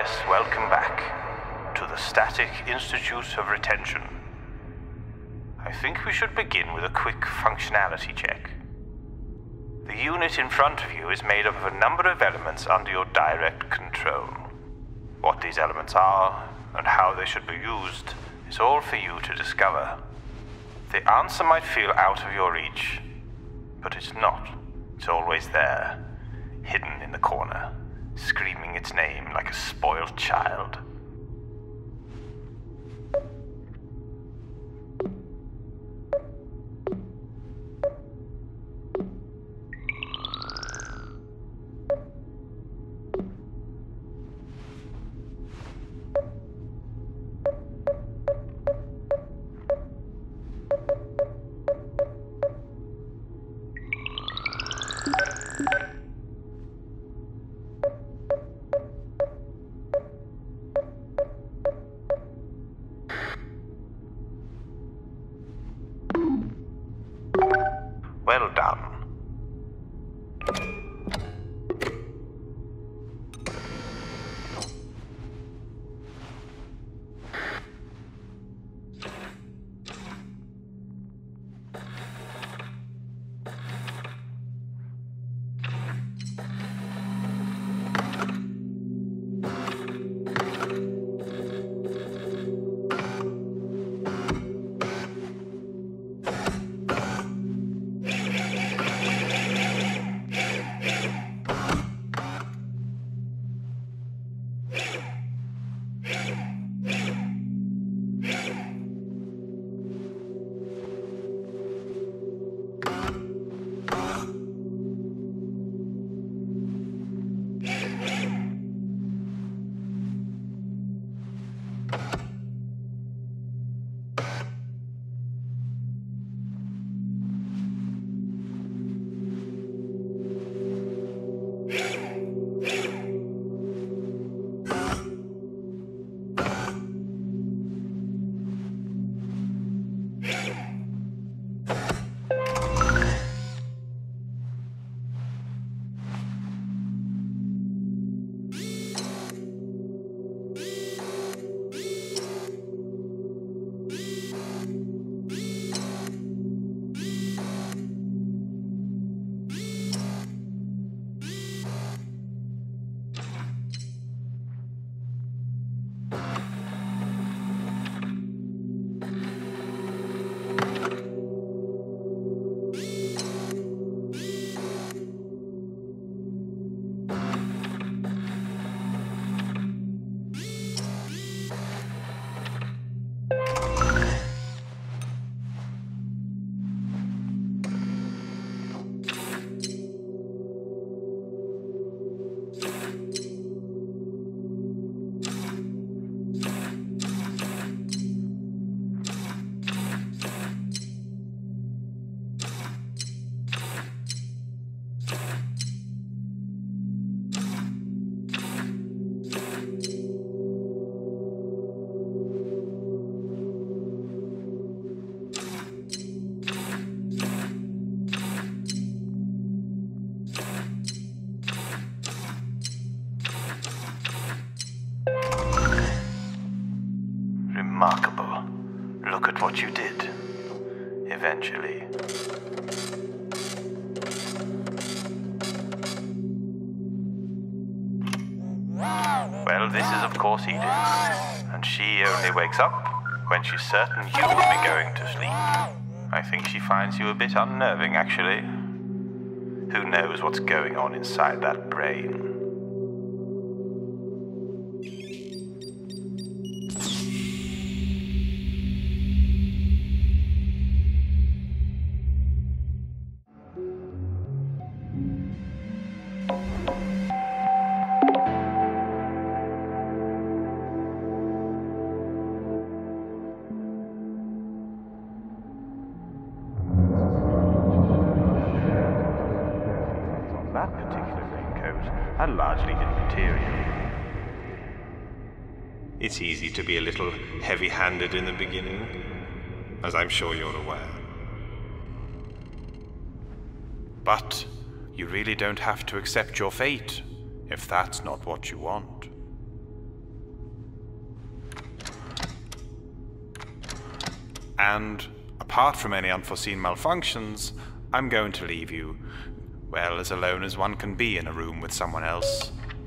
guests, welcome back to the Statik Institute of Retention. I think we should begin with a quick functionality check. The unit in front of you is made up of a number of elements under your direct control. What these elements are, and how they should be used, is all for you to discover. The answer might feel out of your reach, but it's not. It's always there, hidden in the corner, screaming its name like a spoiled child. Well done. Remarkable. Look at what you did. Eventually. Well, this is of course Edith, and she only wakes up when she's certain you will be going to sleep. I think she finds you a bit unnerving, actually. Who knows what's going on inside that brain? That particular raincoat are largely immaterial. It's easy to be a little heavy-handed in the beginning, as I'm sure you're aware. But you really don't have to accept your fate if that's not what you want. And apart from any unforeseen malfunctions, I'm going to leave you, well, as alone as one can be in a room with someone else.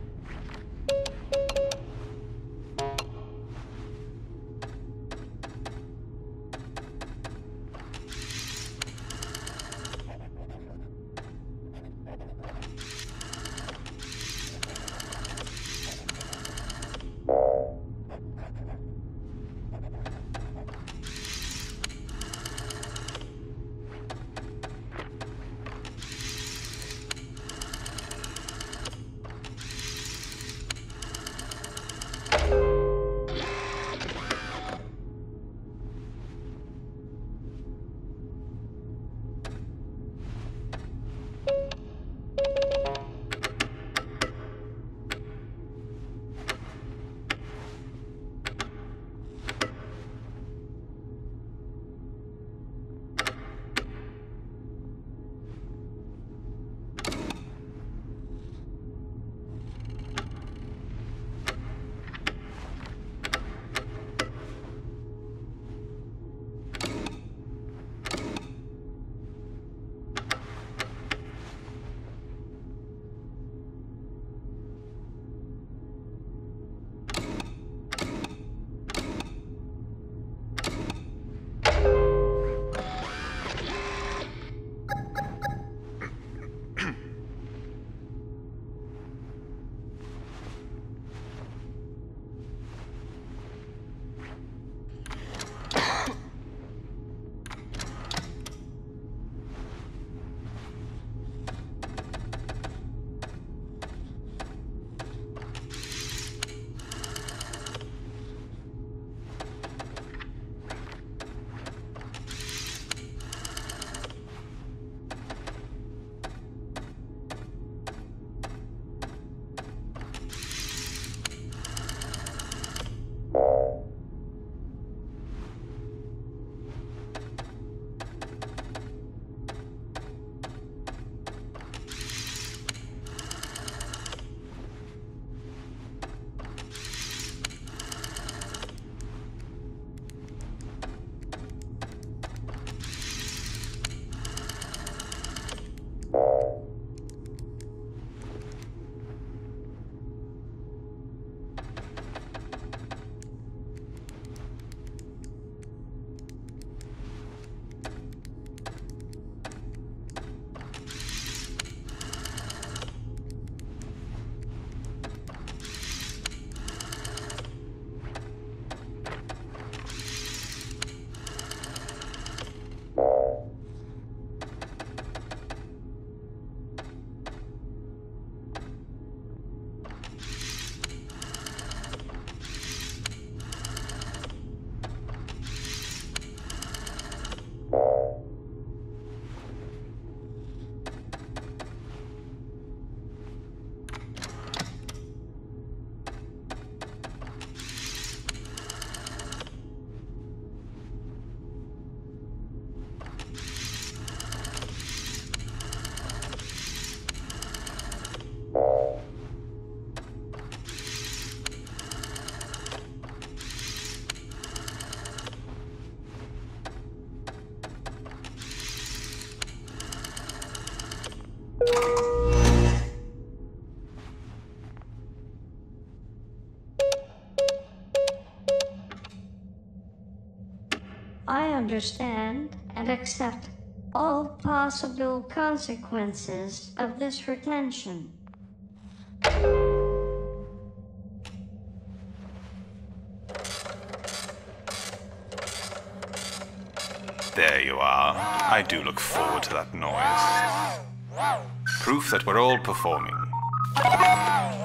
I understand and accept all possible consequences of this retention. There you are. I do look forward to that noise. Proof that we're all performing.